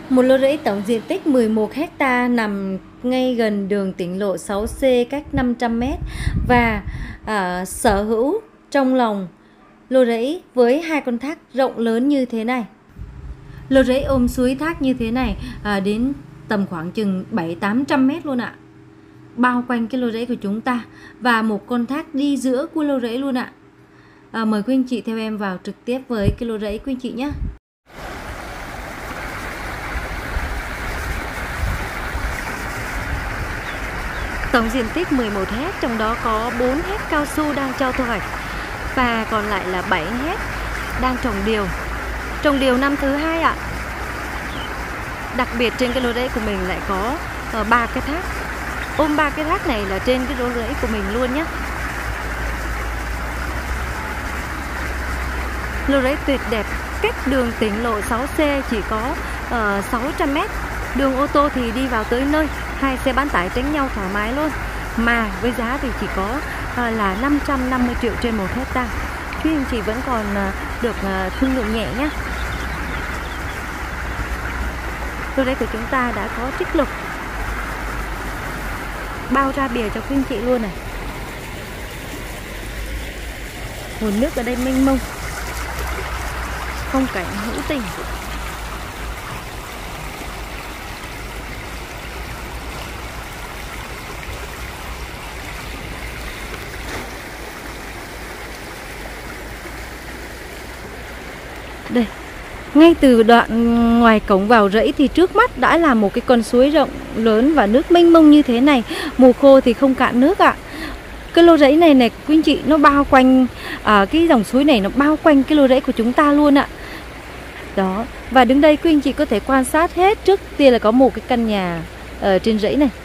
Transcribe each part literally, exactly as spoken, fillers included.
Một lô rẫy tổng diện tích mười một héc ta nằm ngay gần đường tỉnh lộ sáu C cách năm trăm mét và à, sở hữu trong lòng lô rẫy với hai con thác rộng lớn như thế này. Lô rẫy ôm suối thác như thế này à, đến tầm khoảng chừng bảy tám trăm mét luôn ạ. Bao quanh cái lô rẫy của chúng ta và một con thác đi giữa của lô rẫy luôn ạ. À, mời quý anh chị theo em vào trực tiếp với cái lô rẫy quý anh chị nhé. Tổng diện tích mười một héc, trong đó có bốn héc cao su đang cho thu hoạch và còn lại là bảy héc đang trồng điều. Trồng điều năm thứ hai ạ. Đặc biệt trên cái lô rẫy của mình lại có ba cái thác. Ôm ba cái thác này là trên cái lô rẫy của mình luôn nhé. Lô rẫy tuyệt đẹp, cách đường tỉnh lộ sáu C chỉ có uh, sáu trăm mét. Đường ô tô thì đi vào tới nơi, hai xe bán tải tránh nhau thoải mái luôn. Mà với giá thì chỉ có uh, là năm trăm năm mươi triệu trên một hecta. Quý anh chị vẫn còn uh, được uh, thương lượng nhẹ nhé. Lô rẫy của chúng ta đã có trích lục bao ra bìa cho quý anh chị luôn này. Nguồn nước ở đây mênh mông, phong cảnh hữu tình. Đây, ngay từ đoạn ngoài cổng vào rẫy thì trước mắt đã là một cái con suối rộng lớn và nước mênh mông như thế này. Mùa khô thì không cạn nước ạ. Cái lô rẫy này này quý anh chị, nó bao quanh à, cái dòng suối này nó bao quanh cái lô rẫy của chúng ta luôn ạ. Đó, và đứng đây quý anh chị có thể quan sát hết. Trước tiên là có một cái căn nhà ở trên rẫy này.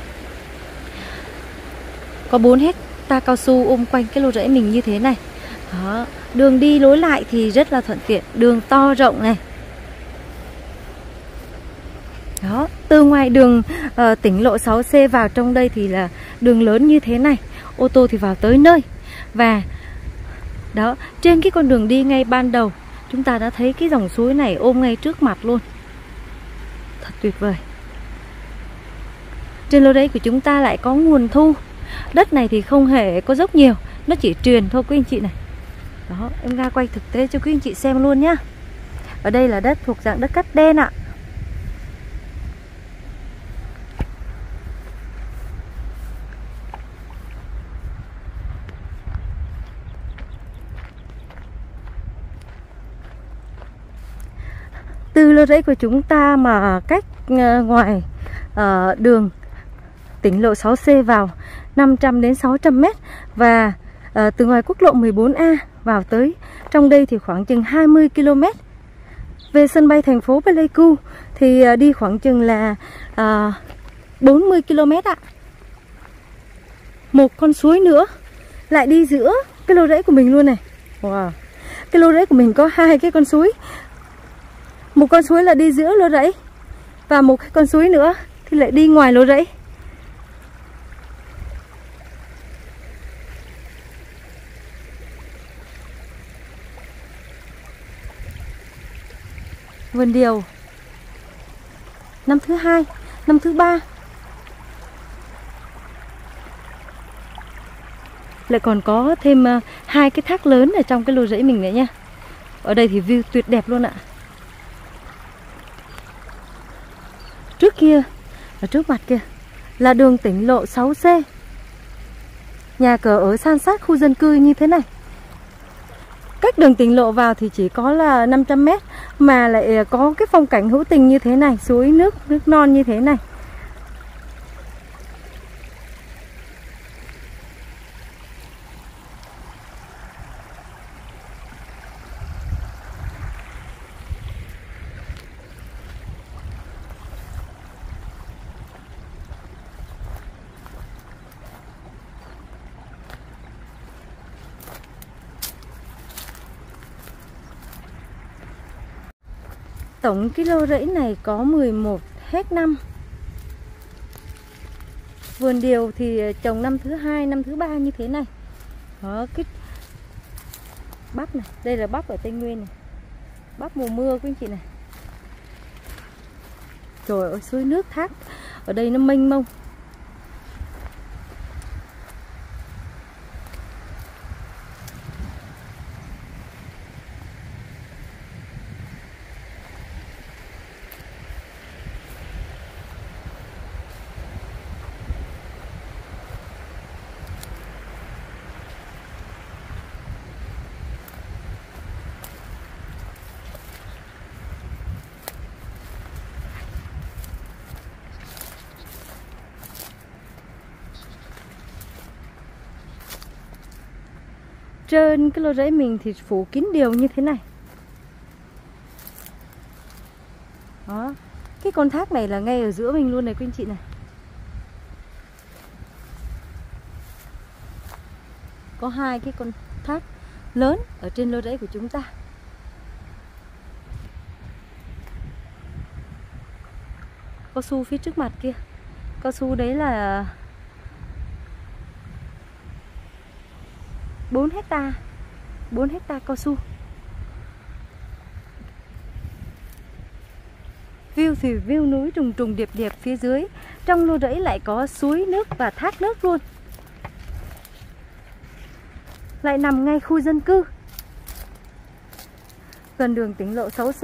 Có bốn héc ta cao su ôm quanh cái lô rẫy mình như thế này. Đó, đường đi lối lại thì rất là thuận tiện, đường to rộng này. Đó, từ ngoài đường uh, tỉnh lộ sáu C vào trong đây thì là đường lớn như thế này, ô tô thì vào tới nơi. Và đó, trên cái con đường đi ngay ban đầu chúng ta đã thấy cái dòng suối này ôm ngay trước mặt luôn. Thật tuyệt vời. Trên lô rẫy của chúng ta lại có nguồn thu. Đất này thì không hề có dốc nhiều, nó chỉ truyền thôi quý anh chị này. Đó, em ra quay thực tế cho quý anh chị xem luôn nhá. Ở đây là đất thuộc dạng đất cát đen ạ. Từ lô rẫy của chúng ta mà cách ngoài uh, đường tỉnh lộ sáu C vào năm trăm đến sáu trăm mét. Và uh, từ ngoài quốc lộ mười bốn A vào tới trong đây thì khoảng chừng hai mươi ki lô mét. Về sân bay thành phố Pleiku thì uh, đi khoảng chừng là uh, bốn mươi ki lô mét ạ. Một con suối nữa lại đi giữa cái lô rẫy của mình luôn này. Wow. Cái lô rẫy của mình có hai cái con suối. Một con suối là đi giữa lô rẫy và một cái con suối nữa thì lại đi ngoài lô rẫy. Vườn điều năm thứ hai, năm thứ ba lại còn có thêm uh, hai cái thác lớn ở trong cái lô rẫy mình nữa nha. Ở đây thì view tuyệt đẹp luôn ạ. Trước kia, ở trước mặt kia là đường tỉnh lộ sáu C. Nhà cửa ở san sát khu dân cư như thế này. Cách đường tỉnh lộ vào thì chỉ có là năm trăm mét mà lại có cái phong cảnh hữu tình như thế này, suối nước, nước non như thế này. Tổng cái lô rẫy này có mười một héc năm. Vườn điều thì trồng năm thứ hai, năm thứ ba như thế này. Đó, cái bắp này, đây là bắp ở Tây Nguyên này. Bắp mùa mưa quý anh chị này. Trời ơi, suối nước thác ở đây nó mênh mông. Trên cái lô rẫy mình thì phủ kín đều như thế này. Đó, cái con thác này là ngay ở giữa mình luôn này quý anh chị này. Có hai cái con thác lớn ở trên lô rẫy của chúng ta. Cao su phía trước mặt kia, cao su đấy là bốn hecta, bốn hecta cao su. View thì view núi trùng trùng điệp điệp phía dưới. Trong lô rẫy lại có suối nước và thác nước luôn. Lại nằm ngay khu dân cư, gần đường tỉnh lộ sáu C.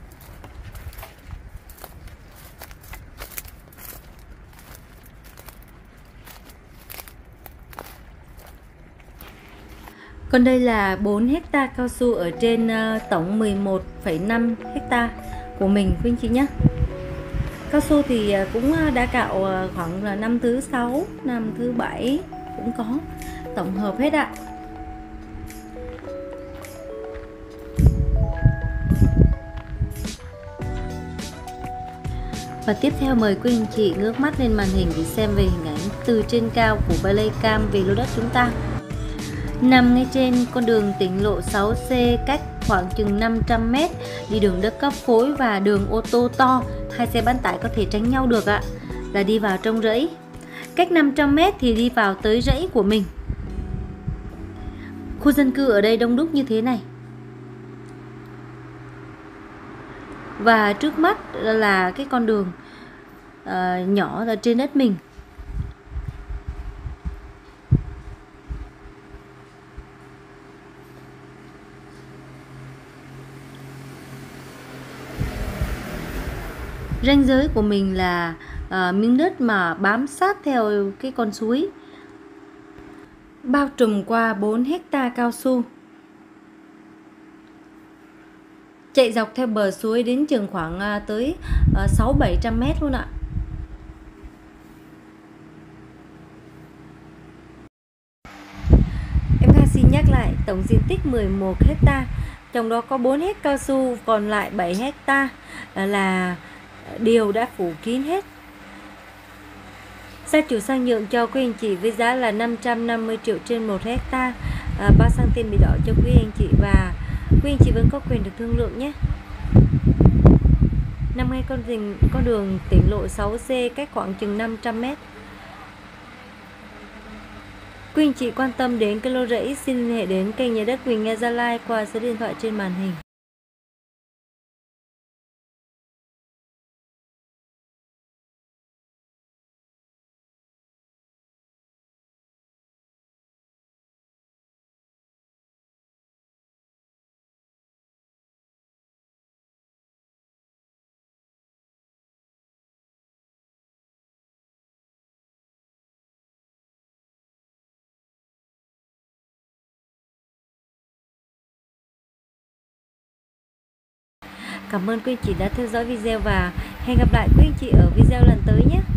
Còn đây là bốn hecta cao su ở trên uh, tổng mười một phẩy năm hecta của mình quý anh chị nhé. Cao su thì uh, cũng đã cạo uh, khoảng là năm thứ sáu, năm thứ bảy cũng có, tổng hợp hết ạ. Và tiếp theo mời quý anh chị ngước mắt lên màn hình để xem về hình ảnh từ trên cao của Playcam về lô đất chúng ta. Nằm ngay trên con đường tỉnh lộ sáu C, cách khoảng chừng năm trăm mét, đi đường đất cấp phối và đường ô tô to, hai xe bán tải có thể tránh nhau được ạ, là đi vào trong rẫy. Cách năm trăm mét thì đi vào tới rẫy của mình. Khu dân cư ở đây đông đúc như thế này. Và trước mắt là cái con đường uh, nhỏ ở trên đất mình. Ranh giới của mình là uh, miếng đất mà bám sát theo cái con suối, bao trùm qua bốn hecta cao su, chạy dọc theo bờ suối đến chừng khoảng uh, tới uh, sáu bảy trăm mét luôn ạ. Em Kha xin nhắc lại, tổng diện tích mười một hecta, trong đó có bốn hecta cao su, còn lại bảy hecta là đều đã phủ kín hết. Gia chủ sang nhượng cho quý anh chị với giá là năm trăm năm mươi triệu trên một hecta, à, bao sang tên bị đỏ cho quý anh chị, và quý anh chị vẫn có quyền được thương lượng nhé. Nằm ngay con rình con đường tỉnh lộ sáu C, cách khoảng chừng năm trăm mét. Quý anh chị quan tâm đến cái lô rẫy xin liên hệ đến kênh Nhà đất Quỳnh Nga Gia Lai qua số điện thoại trên màn hình. Cảm ơn quý anh chị đã theo dõi video và hẹn gặp lại quý anh chị ở video lần tới nhé.